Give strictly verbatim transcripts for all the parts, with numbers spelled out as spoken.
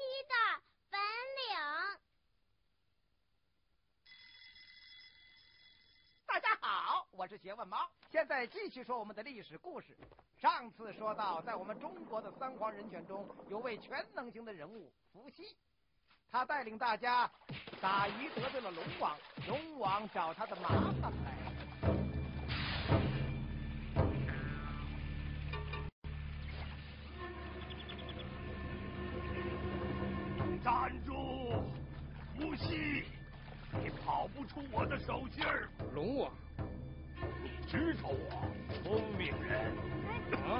的本领。 大家好，我是学问猫，现在继续说我们的历史故事。上次说到，在我们中国的三皇人选中，有位全能型的人物伏羲，他带领大家打鱼得罪了龙王，龙王找他的麻烦来了。 站住，伏羲！你跑不出我的手心儿。 龙王， 你知道我聪明人啊？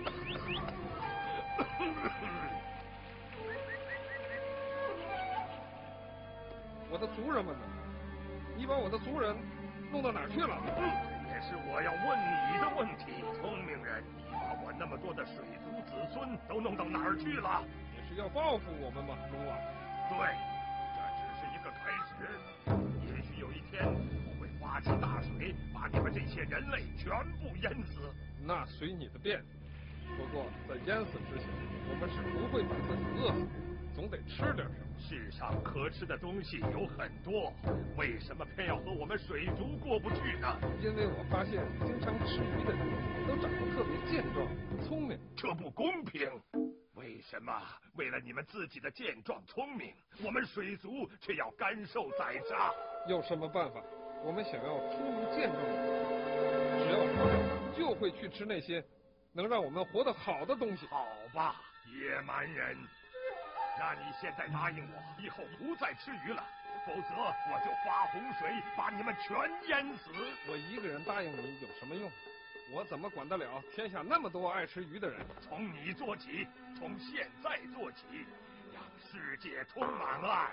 我的族人们呢？你把我的族人弄到哪儿去了？ 这也是我要问你的问题，聪明人，你把我那么多的水族子孙都弄到哪儿去了？ 你是要报复我们吗，龙王？ 对，这只是一个开始。也许有一天我会发起大水，把你们这些人类全部淹死。 那随你的便。不过在淹死之前，我们是不会把自己饿死，总得吃点什么。 世上可吃的东西有很多，为什么偏要和我们水族过不去呢？ 因为我发现经常吃鱼的人都长得特别健壮、聪明， 这不公平。为什么为了你们自己的健壮聪明，我们水族却要甘受宰杀？ 有什么办法？我们想要出名健壮，只要活着就会去吃那些能让我们活得好的东西。 好吧，野蛮人，那你现在答应我，以后不再吃鱼了，否则我就发洪水把你们全淹死。 我一个人答应你有什么用？我怎么管得了天下那么多爱吃鱼的人？ 从你做起，从现在做起，让世界充满爱。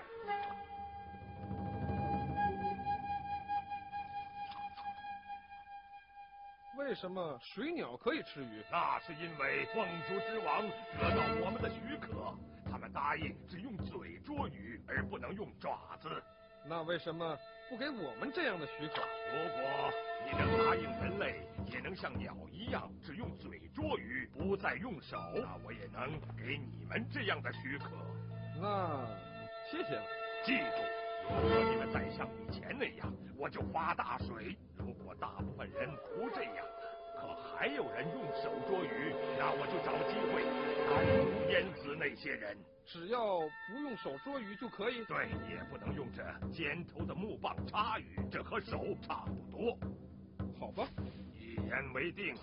为什么水鸟可以吃鱼？ 那是因为凤族之王得到我们的许可，他们答应只用嘴捉鱼，而不能用爪子。 那为什么不给我们这样的许可？ 如果你能答应人类也能像鸟一样只用嘴捉鱼，不再用手，那我也能给你们这样的许可。 那谢谢了。 记住，如果你们再像以前那样，我就发大水。如果大部分人不这样，可还有人用手捉鱼，那我就找机会单独淹死那些人。 只要不用手捉鱼就可以？ 对，也不能用这尖头的木棒插鱼，这和手差不多。 好吧， 一言为定。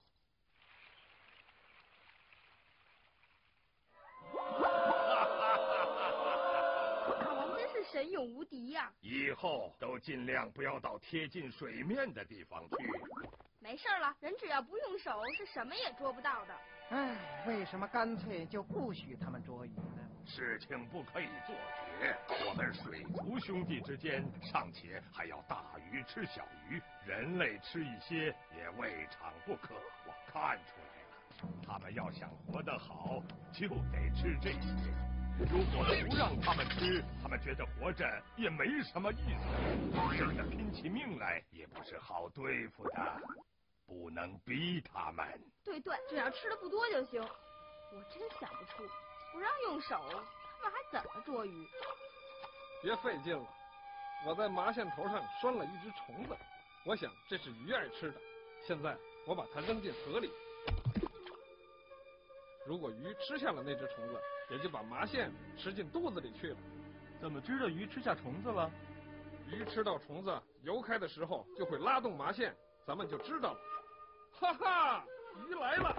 大王真是神勇无敌呀！ 以后都尽量不要到贴近水面的地方去。 没事了，人只要不用手，是什么也捉不到的。 唉，为什么干脆就不许他们捉鱼呢？ 事情不可以做绝，我们水族兄弟之间尚且还要大鱼吃小鱼，人类吃一些也未尝不可。我看出来了，他们要想活得好，就得吃这些。如果不让他们吃，他们觉得活着也没什么意思，真的拼起命来也不是好对付的。不能逼他们。 对对，只要吃的不多就行。我真想不出，不让用手，他们还怎么捉鱼？ 别费劲了，我在麻线头上拴了一只虫子，我想这是鱼爱吃的。现在我把它扔进河里，如果鱼吃下了那只虫子，也就把麻线吃进肚子里去了。 怎么知道鱼吃下虫子了？ 鱼吃到虫子游开的时候，就会拉动麻线，咱们就知道了。哈哈，鱼来了！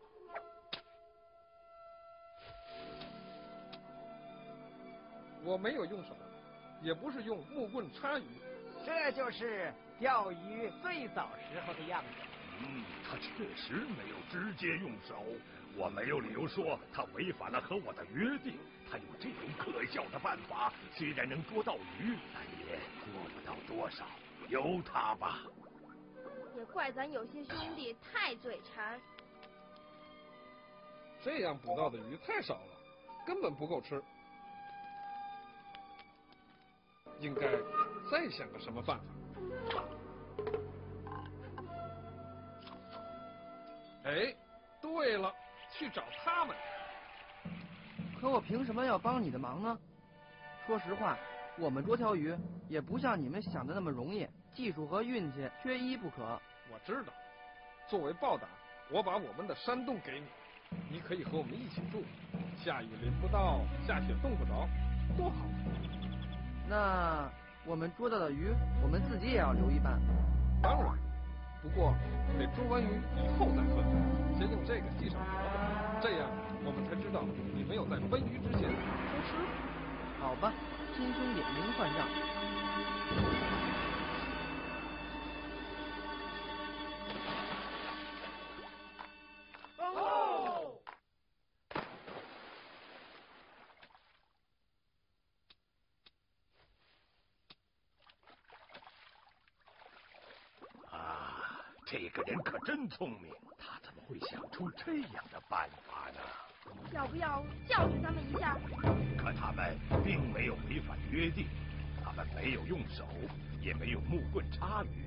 我没有用手，也不是用木棍插鱼， 这就是钓鱼最早时候的样子。 嗯，他确实没有直接用手，我没有理由说他违反了和我的约定。他用这种可笑的办法，虽然能捉到鱼，但也捉不到多少。由他吧。 也怪咱有些兄弟太嘴馋。 这样捕到的鱼太少了，根本不够吃。应该再想个什么办法。哎，对了，去找他们。 可我凭什么要帮你的忙呢？说实话，我们捉条鱼也不像你们想的那么容易，技术和运气缺一不可。 我知道，作为报答，我把我们的山洞给你，你可以和我们一起住，下雨淋不到，下雪冻不着，多好。 那我们捉到的鱼，我们自己也要留一半。 当然，不过得捉完鱼以后再分，先用这个系上脖子，这样我们才知道你没有在分鱼之前偷吃。 好吧，亲兄弟明算账。 哦！ 啊，这个人可真聪明，他怎么会想出这样的办法呢？ 要不要教训他们一下？ 可他们并没有违反约定，他们没有用手，也没有木棍插鱼。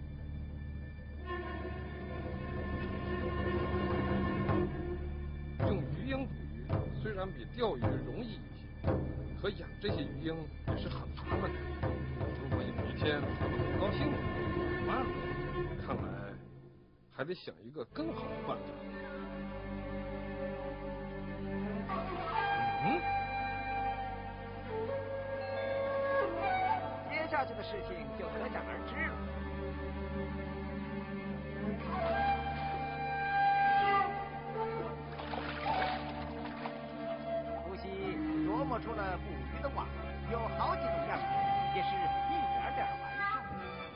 用鱼鹰捕鱼虽然比钓鱼容易一些，可养这些鱼鹰也是很麻烦的。如果有一天他们不高兴了，怎么办呢？看来还得想一个更好的办法。嗯， 接下去的事情就可想而知了。伏羲琢磨出了捕鱼的网，有好几种样式，也是一点点完善。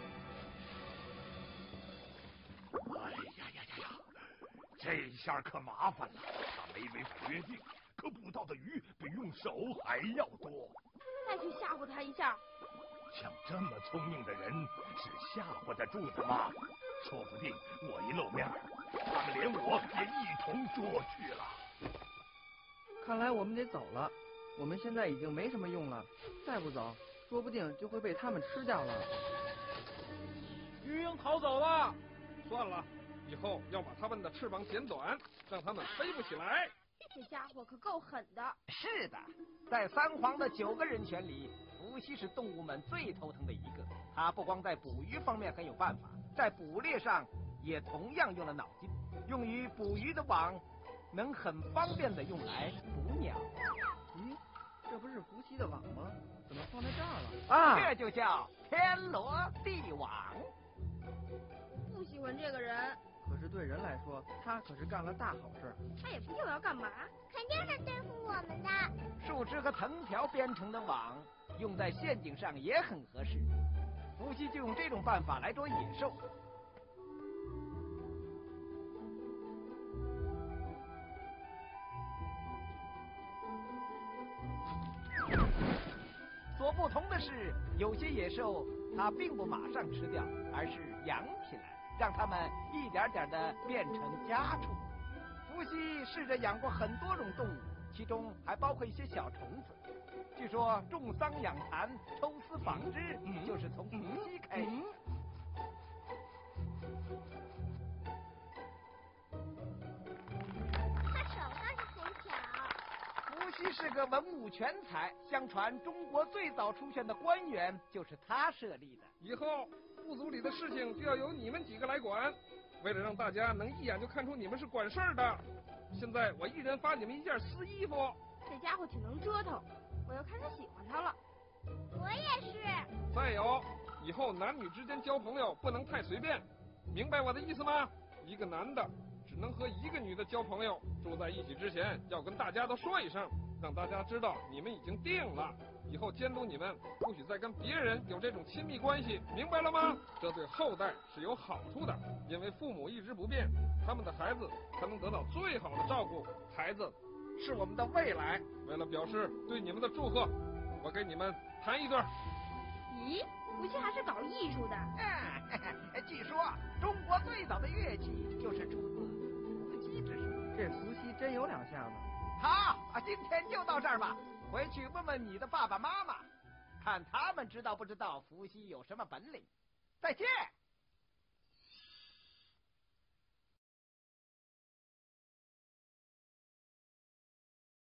哎呀呀呀呀！这下可麻烦了，他没违反约定，可捕到的鱼比用手还要多。 再去吓唬他一下。 像这么聪明的人是吓唬得住的吗？说不定我一露面，他们连我也一同捉去了。 看来我们得走了，我们现在已经没什么用了，再不走，说不定就会被他们吃掉了。 鱼鹰逃走了，算了，以后要把它们的翅膀剪短，让它们飞不起来。 这家伙可够狠的。 是的，在三皇的九个人选里，伏羲是动物们最头疼的一个。他不光在捕鱼方面很有办法，在捕猎上也同样用了脑筋。用于捕鱼的网能很方便的用来捕鸟。 咦，这不是伏羲的网吗？怎么放在这儿了？啊， 这就叫天罗地网。 不喜欢这个人。 可是对人来说，他可是干了大好事。 他也不知道要干嘛， 肯定是对付我们的。 树枝和藤条编成的网，用在陷阱上也很合适。伏羲就用这种办法来捉野兽。所不同的是，有些野兽它并不马上吃掉，而是养起来，让它们一点点的变成家畜。伏羲试着养过很多种动物，其中还包括一些小虫子。据说种桑养蚕、抽丝纺织，嗯、就是从伏羲开始。嗯他手倒是很巧。 伏羲是个文武全才，相传中国最早出现的官员就是他设立的。 以后部族里的事情就要由你们几个来管。为了让大家能一眼就看出你们是管事儿的，现在我一人发你们一件私衣服。 这家伙挺能折腾，我又开始喜欢他了。 我也是。 再有，以后男女之间交朋友不能太随便，明白我的意思吗？一个男的只能和一个女的交朋友，住在一起之前要跟大家都说一声，让大家知道你们已经定了。以后监督你们，不许再跟别人有这种亲密关系，明白了吗？这对后代是有好处的，因为父母一直不变，他们的孩子才能得到最好的照顾。孩子是我们的未来。为了表示对你们的祝贺，我给你们弹一段。 咦，伏羲还是搞艺术的。 嗯，据说中国最早的乐器就是出自伏羲之手。 这伏羲真有两下子。 好，今天就到这儿吧。回去问问你的爸爸妈妈，看他们知道不知道伏羲有什么本领。再见。